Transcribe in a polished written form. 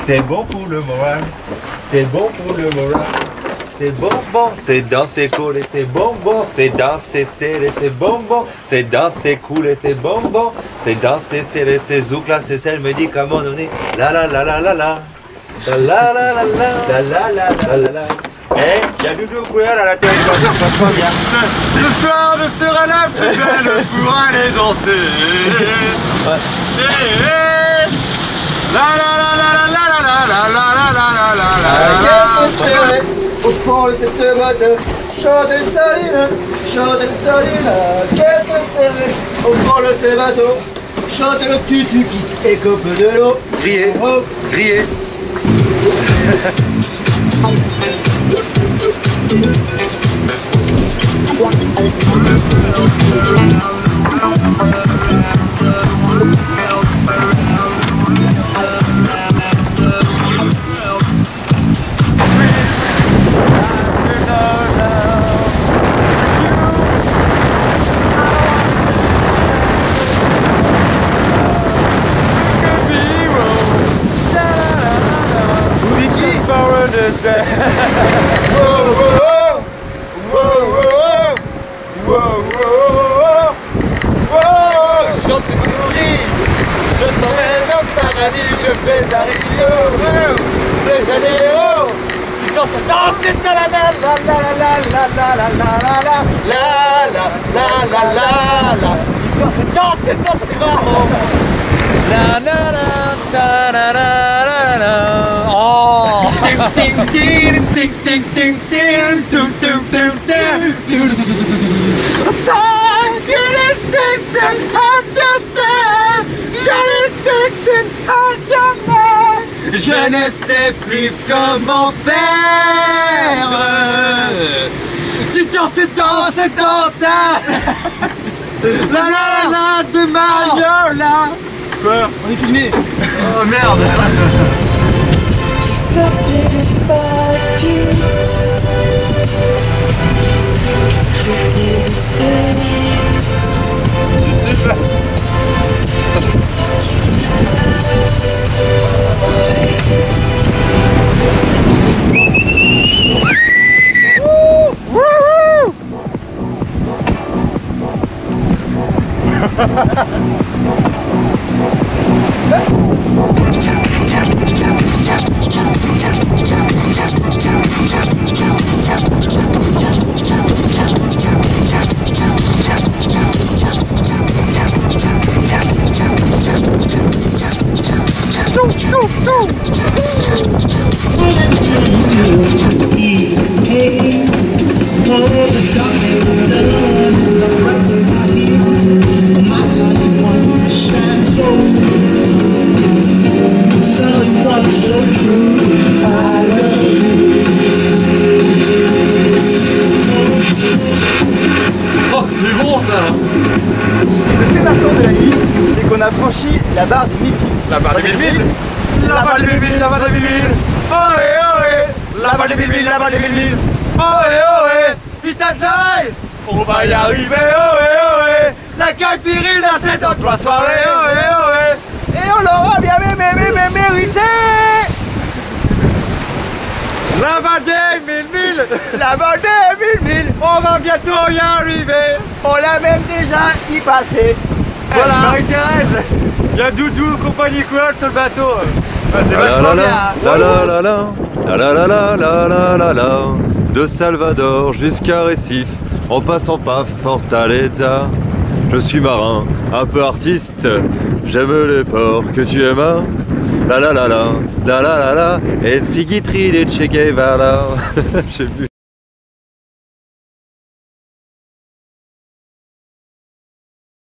C'est bon pour le moral. C'est bon pour le moral. C'est bonbon, c'est danser, couler, c'est bonbon, c'est danser, serrer, c'est bonbon, c'est danser, couler, c'est bonbon, c'est danser, serrer, c'est zouk, là, c'est le médicament donné. La la la la la la. La la la la la. La la la la la la. Eh, y'a du couleur à la télé, ça se passe pas bien. Le soir ne sera la plus belle pour aller danser. Ouais. La la la la la la la la la la la la. Qu'est-ce que c'est au fond de cette boîte? Chante les salines, chante les salines. Qu'est-ce que c'est au fond de ces bateaux? Chante le tutu qui écope de l'eau. Criez, criez. Chante souris, je t'emmène au paradis, je fais un Rio de Janeiro. Tu danses, danse, la la la la la la la la la la la la la la. Tu danses, danse dans tes bras. La la la la la la la. Oh. Ding ding ding ding ding ding ding ding ding ding ding. Je ne sais plus comment faire. Tu danses dans ta la la la de Magnola. Quoi? On est filmé. Oh merde. C'est bon ça. Le fait marquant de la nuit, c'est qu'on a franchi la barre des 1000 villes. La barre des 1000 villes. La barre des 1000 villes, la barre des 1000 villes. Ohé ohé. La barre des 1000 villes, la barre des 1000 villes. Ohé ohé. Itajaï. On va y arriver, ohé ohé. La Caipirina c'est dans 3 soirées, ohé ohé. Et on l'aura bien mérité. La barre des 1000 villes. La barre des 1000 villes. On va bientôt y arriver. On l'a même déjà y passé. Voilà, Marie-Thérèse. Il y a Doudou, compagnie Cool sur le bateau. C'est vachement bien. La la la la la la la la la la la. De Salvador jusqu'à Recife, en passant par Fortaleza. Je suis marin, un peu artiste, j'aime les ports que tu aimes. La la la la la la la la. Et une figuiterie des Che Guevara. J'ai vu.